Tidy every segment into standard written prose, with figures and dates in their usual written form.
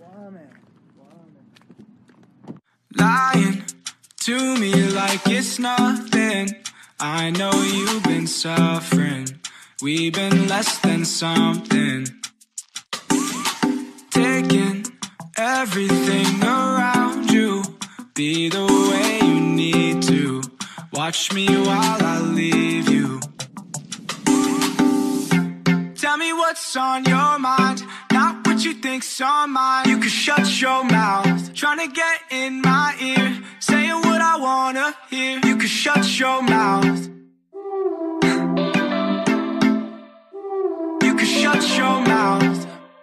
Lying to me like it's nothing. I know you've been suffering. We've been less than something. Taking everything around you. Be the way you need to. Watch me while I leave you. Tell me what's on your mind, not what you think's on mine. You can shut your mouth, trying to get in my ear, saying what I wanna hear. You can shut your mouth. You can shut your mouth.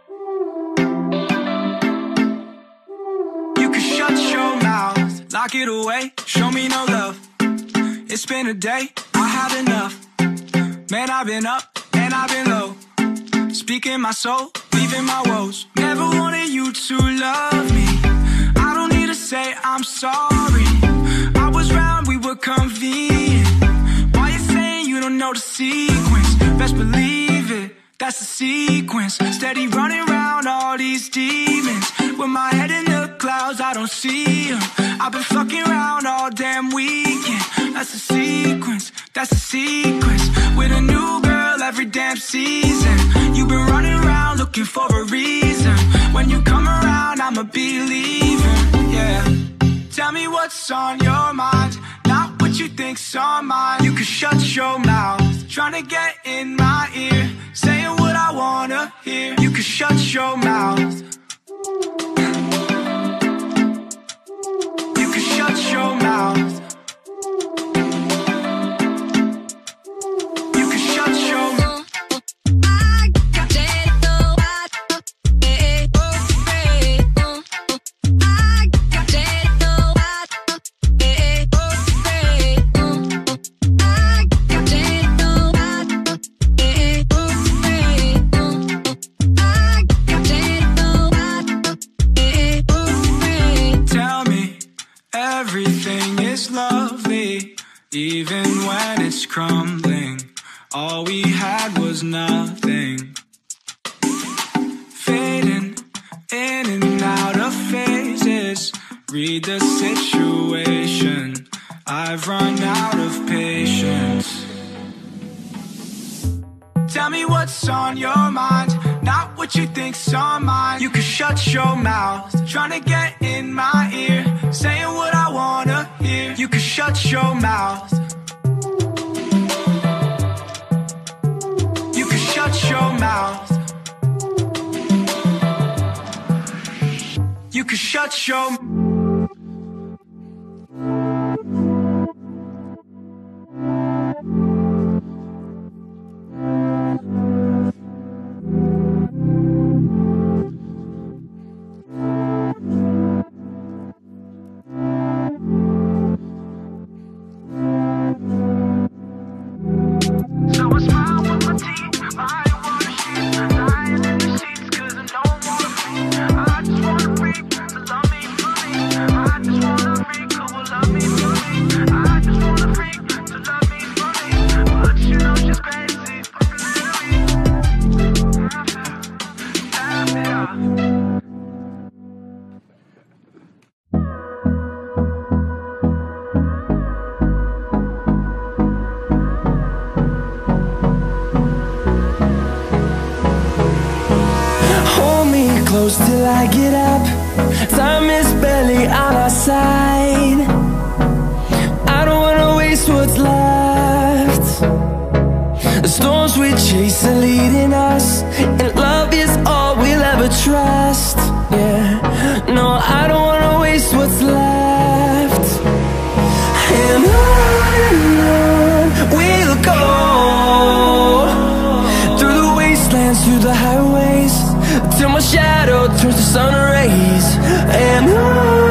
You can shut your mouth. Lock it away, show me no love. It's been a day, I had enough. Man, I've been up and I've been low. Speaking my soul, leaving my woes. Never wanted you to love me. I don't need to say I'm sorry. I was round, we were convenient. Why you saying you don't know the sequence? Best believe it, that's the sequence. Steady running around all these demons. With my head in the clouds, I don't see them. I've been fucking around all damn weekend. That's the sequence, that's the sequence. With a new girl every damn season. You've been running around looking for a reason. When you come around, I'ma be leaving, yeah. Tell me what's on your mind, not what you think's on mine. You can shut your mouth, trying to get in my ear, saying what I wanna hear. You can shut your mouth. You can shut your mouth. You can shut your mouth. Everything is lovely, even when it's crumbling. All we had was nothing. Fading in and out of phases. Read the situation. I've run out of patience. Tell me what's on your mind, not what you think's on mine. You can shut your mouth, trying to get in my ear, saying what I wanna hear. You can shut your mouth. You can shut your mouth. You can shut your mouth. Close till I get up. Time is barely on our side. I don't wanna waste what's left. The storms we chase are leading us, and love is all we'll ever trust. Yeah, no, I don't wanna waste what's left. And on we'll go, through the wastelands, through the highways, till my shadow turns to sun rays. And on